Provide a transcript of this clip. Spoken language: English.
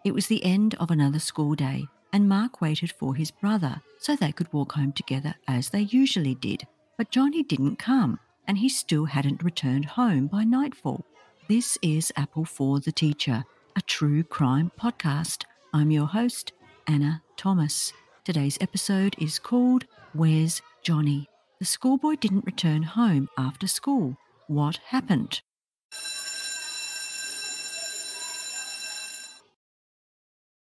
It was the end of another school day, and Mark waited for his brother so they could walk home together as they usually did. But Johnny didn't come, and he still hadn't returned home by nightfall. This is Apple for the Teacher, a true crime podcast. I'm your host, Anna Thomas. Today's episode is called Where's Johnny? The schoolboy didn't return home after school. What happened?